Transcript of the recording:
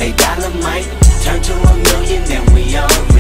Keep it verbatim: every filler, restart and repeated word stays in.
A dollar might turn to a million and we on